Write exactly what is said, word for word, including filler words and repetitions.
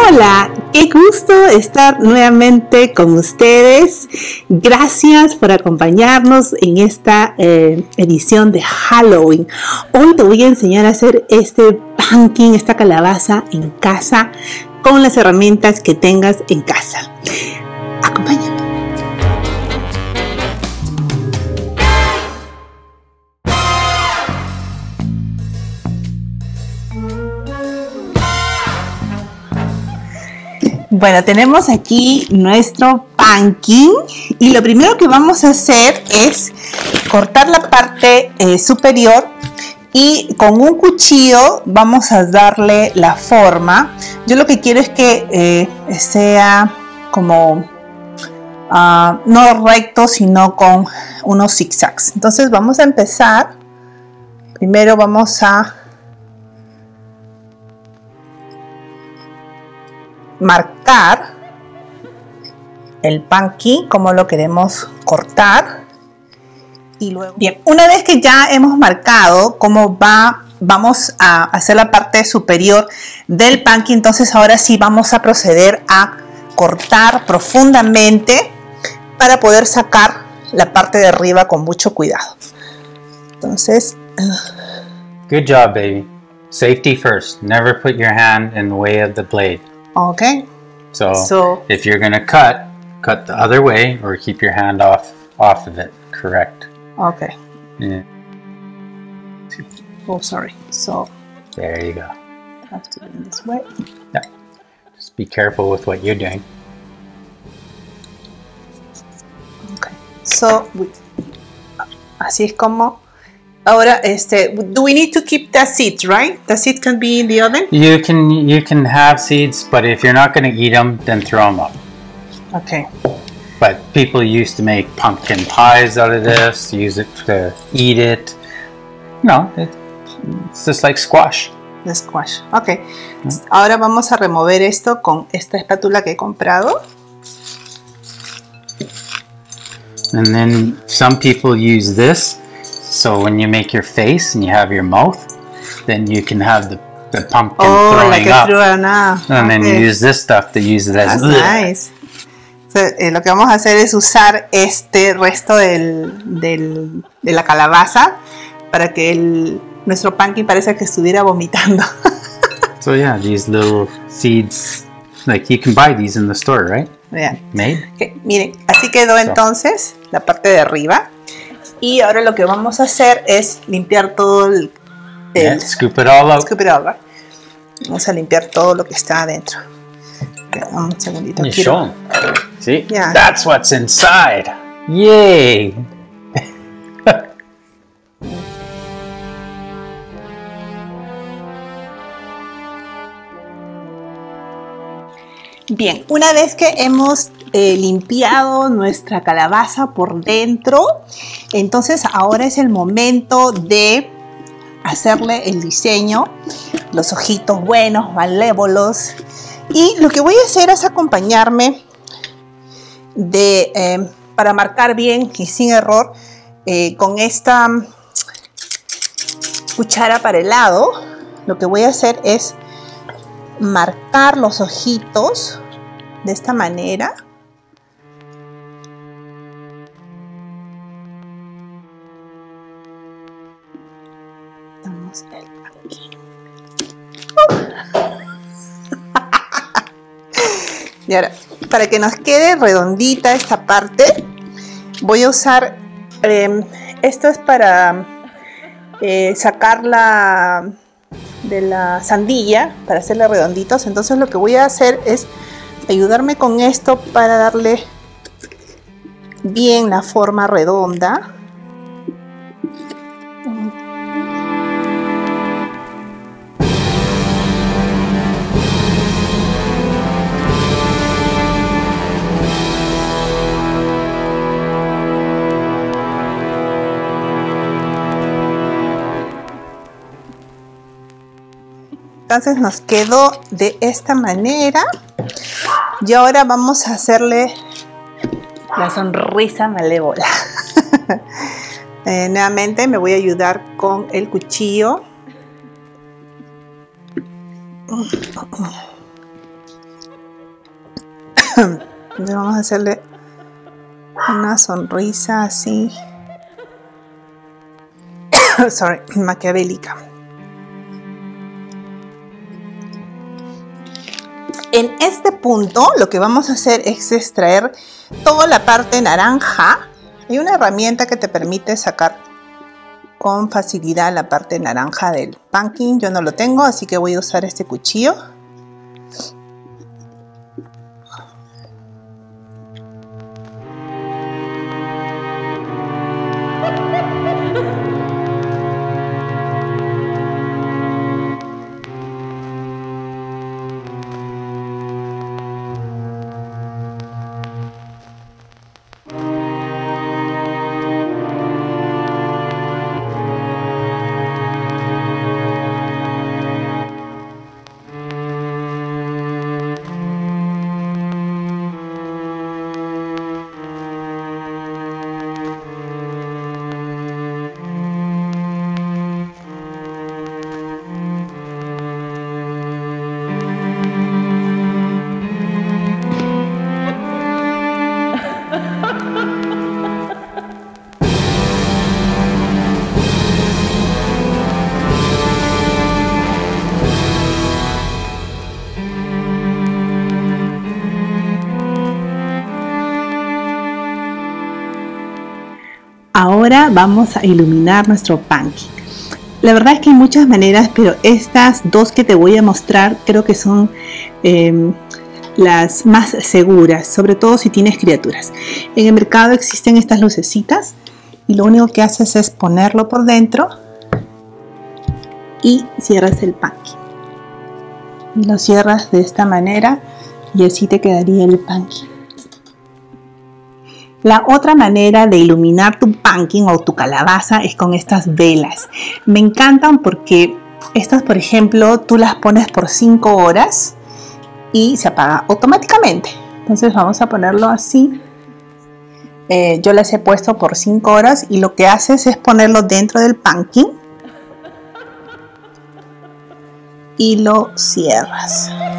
Hola, qué gusto estar nuevamente con ustedes. Gracias por acompañarnos en esta eh, edición de Halloween. Hoy te voy a enseñar a hacer este pumpkin, esta calabaza en casa con las herramientas que tengas en casa. Acompáñame. Bueno, tenemos aquí nuestro pumpkin y lo primero que vamos a hacer es cortar la parte eh, superior y con un cuchillo vamos a darle la forma. Yo lo que quiero es que eh, sea como uh, no recto, sino con unos zigzags. Entonces vamos a empezar. Primero vamos a marcar el pumpkin como lo queremos cortar y luego bien, una vez que ya hemos marcado cómo va, vamos a hacer la parte superior del pumpkin. Entonces ahora sí vamos a proceder a cortar profundamente para poder sacar la parte de arriba con mucho cuidado. Entonces, good job, baby. Safety first. Never put your hand in the way of the blade. Okay. So, so if you're gonna cut, cut the other way or keep your hand off off of it. Correct. Okay. Yeah. Oh, sorry. So there you go. I have to do it this way. Yeah. Just be careful with what you're doing. Okay. So we, así es como. Ahora, este, do we need to keep the seeds, right? The seed can be in the oven? You can you can have seeds, but if you're not going to eat them, then throw them up. Okay. But people used to make pumpkin pies out of this, use it to eat it. No, it, it's just like squash. The squash. Okay. Mm-hmm. Ahora vamos a remover esto con esta espátula que he comprado. And then some people use this. So when you make your face and you have your mouth, then you can have the, the pumpkin oh, throwing like up. Up. And okay. then you use this stuff to use it as That's nice. So, eh, lo que vamos a hacer es usar este resto del, del, de la calabaza para que el, nuestro pumpkin parezca que estuviera vomitando. So yeah, these little seeds, like you can buy these in the store, right? Yeah. Made. Okay, miren, así quedó so. Entonces la parte de arriba. Y ahora lo que vamos a hacer es limpiar todo el... el yeah, scoop it all out. Scoop it all out. Vamos a limpiar todo lo que está adentro. Okay, un segundito. You show them. See? Yeah. That's what's inside. Yay! Bien, una vez que hemos eh, limpiado nuestra calabaza por dentro, entonces ahora es el momento de hacerle el diseño, los ojitos buenos, malévolos. Y lo que voy a hacer es acompañarme de, eh, para marcar bien y sin error, eh, con esta cuchara para helado. Lo que voy a hacer es marcar los ojitos de esta manera. Damos el aquí. Y ahora, para que nos quede redondita esta parte, voy a usar eh, esto es para eh, sacarla de la sandía, para hacerle redonditos. Entonces lo que voy a hacer es ayudarme con esto para darle bien la forma redonda. Entonces nos quedó de esta manera. Y ahora vamos a hacerle la sonrisa malévola. eh, nuevamente me voy a ayudar con el cuchillo. Entonces vamos a hacerle una sonrisa así, sorry, maquiavélica. En este punto lo que vamos a hacer es extraer toda la parte naranja. Hay una herramienta que te permite sacar con facilidad la parte naranja del pumpkin. Yo no lo tengo, así que voy a usar este cuchillo. Ahora vamos a iluminar nuestro pumpkin. La verdad es que hay muchas maneras, pero estas dos que te voy a mostrar creo que son eh, las más seguras, sobre todo si tienes criaturas. En el mercado existen estas lucecitas y lo único que haces es ponerlo por dentro y cierras el pumpkin. Y lo cierras de esta manera y así te quedaría el pumpkin. La otra manera de iluminar tu pumpkin o tu calabaza es con estas velas. Me encantan porque estas, por ejemplo, tú las pones por cinco horas y se apaga automáticamente. Entonces vamos a ponerlo así. Eh, yo las he puesto por cinco horas y lo que haces es ponerlo dentro del pumpkin y lo cierras.